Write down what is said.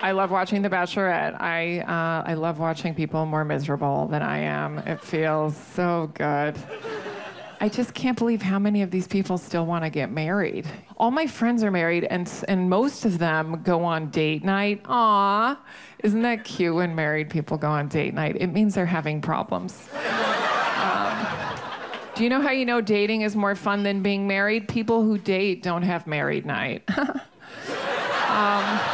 I love watching The Bachelorette. I love watching people more miserable than I am. It feels so good. I just can't believe how many of these people still want to get married. All my friends are married, and most of them go on date night. Aw, isn't that cute when married people go on date night? It means they're having problems. Do you know how you know dating is more fun than being married? People who date don't have married night.